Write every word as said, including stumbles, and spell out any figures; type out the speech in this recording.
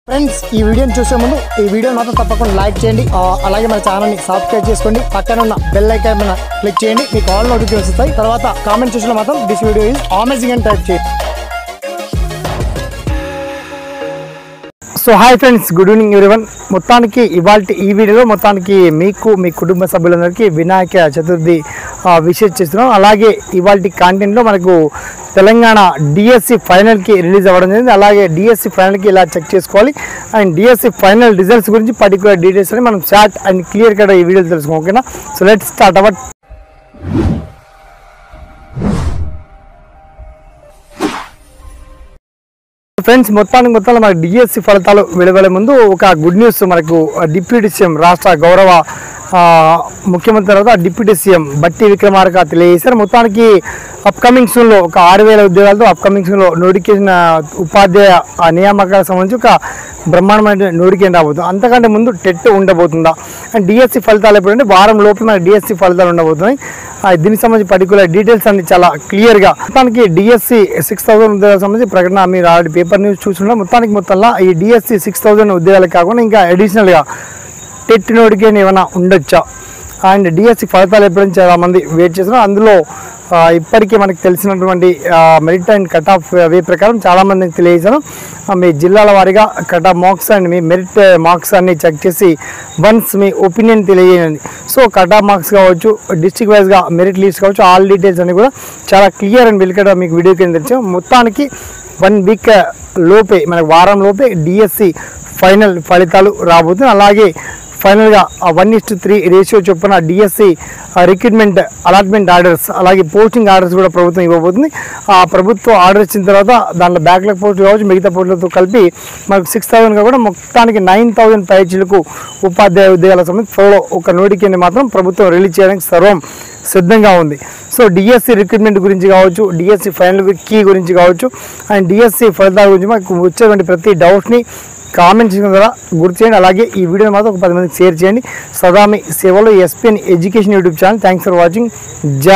Friends ఈ వీడియోని చూసే ముందు ఈ వీడియోని మాత్రం తప్పకుండా లైక్ చేయండి, అలాగే మన ఛానల్ని సబ్స్క్రైబ్ చేసుకోండి, పక్కన ఉన్న బెల్ ఐకాన్ మీద క్లిక్ చేయండి, మీకు ఆల్ నోటిఫికేషన్స్ వస్తాయి. తర్వాత కామెంట్ సెక్షన్లో మాత్రం దిస్ వీడియో ఈజ్ అమేజింగ్ అని టైప్ చేయండి. So hi friends, good evening everyone. మొత్తానికి ఇవాళ ఈ వీడియోలో మొత్తానికి మీకు మీ కుటుంబ సభ్యులందరికీ వినాయక చతుర్థి విషెస్ చేస్తున్నాం. అలాగే ఇవాళ కాంటెంట్లో మనకు తెలంగాణ డిఎస్సి ఫైనల్కి రిలీజ్ అవ్వడం జరిగింది. అలాగే డిఎస్సి ఫైనల్కి ఇలా చెక్ చేసుకోవాలి అండ్ డిఎస్సి ఫైనల్ రిజల్ట్స్ గురించి పర్టికులర్ డీటెయిల్స్ అని మనం షార్ట్ అండ్ క్లియర్ కట్ ఈ వీడియోలో తెలుసుకోం. ఓకేనా? So let's start our. Friends, మొత్తానికి మొత్తంలో మనకు డిఎస్సి ఫలితాలు వెలువడే ముందు ఒక గుడ్ న్యూస్. మనకు డిప్యూటీ సీఎం రాష్ట్ర గౌరవ ముఖ్యమంత్రి తర్వాత డిప్యూటీ సీఎం బట్టి విక్రమార్క తెలియజేశారు. మొత్తానికి అప్కమింగ్ సూన్లో ఒక ఆరు వేల ఉద్యోగాలతో అప్కమింగ్ సూన్లో నోటిఫికేషన్ ఉపాధ్యాయ నియామకాలకు సంబంధించి ఒక బ్రహ్మాండమైన నోటిఫికేషన్ రాబోతుంది. అంతకంటే ముందు టెట్ ఉండబోతుందా అండ్ డిఎస్సి ఫలితాలు ఎప్పుడంటే వారం లోపు మన డిఎస్సి ఫలితాలు ఉండబోతున్నాయి. దీనికి సంబంధించి పర్టికులర్ డీటెయిల్స్ అన్ని చాలా క్లియర్గా మొత్తానికి డిఎస్సి సిక్స్ థౌసండ్ ఉద్యోగాలకు సంబంధించి ప్రకటన మీరు ఆల్రెడీ పేపర్ న్యూస్ చూస్తుంటే మొత్తానికి మొత్తంలో ఈ డిఎస్సి సిక్స్ థౌసండ్ ఉద్యోగాలు కాకుండా ఇంకా అడిషనల్గా టెట్ నోటిఫికేషన్ ఏమైనా ఉండొచ్చా అండ్ డిఎస్సి ఫలితాలు ఎప్పుడైనా చాలామంది వెయిట్ చేస్తున్నారు. అందులో ఇప్పటికీ మనకు తెలిసినటువంటి merit and cut off way ప్రకారం చాలామందికి తెలియజేశాను. మీ జిల్లాల వారీగా కట్ ఆఫ్ మార్క్స్ అండ్ మీ మెరిట్ మార్క్స్ అన్ని చెక్ చేసి వన్స్ మీ ఒపీనియన్ తెలియజేయండి. సో కట్ ఆఫ్ మార్క్స్ కావచ్చు, డిస్ట్రిక్ట్ వైజ్గా మెరిట్ లిస్ట్ కావచ్చు, ఆల్ డీటెయిల్స్ అన్ని కూడా చాలా క్లియర్ అండ్ వెల్కట్ మీకు వీడియో కింద తెచ్చాం. మొత్తానికి వన్ వీక్ లోపే మనకు వారం లోపే డిఎస్సి ఫైనల్ ఫలితాలు రాబోతుంది. అలాగే ఫైనల్గా one is to three ratio చొప్పున డిఎస్సి రిక్రూట్మెంట్ అలాట్మెంట్ ఆర్డర్స్ అలాగే పోస్టింగ్ ఆర్డర్స్ కూడా ప్రభుత్వం ఇవ్వబోతుంది. ఆ ప్రభుత్వం ఆర్డర్ ఇచ్చిన తర్వాత దాంట్లో బ్యాక్లాగ్ పోస్టులు కావచ్చు, మిగతా పోస్టులతో కలిపి మనకు సిక్స్ థౌసండ్గా కూడా మొత్తానికి నైన్ థౌసండ్ పైచీలకు ఉపాధ్యాయ ఉద్యోగాలకు సంబంధించి త్వరలో ఒక నోటిఫికేషన్ మాత్రం ప్రభుత్వం రిలీజ్ చేయడానికి సర్వం సిద్ధంగా ఉంది. సో డిఎస్సి రిక్రూట్మెంట్ గురించి కావచ్చు, డిఎస్సి ఫైనల్ కీ గురించి కావచ్చు అండ్ డిఎస్సి ఫలితాల గురించి మాకు వచ్చేటువంటి ప్రతి డౌట్ని కామెంట్ చేయడం ద్వారా గుర్తు చేయండి. అలాగే ఈ వీడియోని మాత్రం ఒక పది మందికి షేర్ చేయండి. సదా మీ సేవలో SPN education YouTube channel. Thanks for watching. జై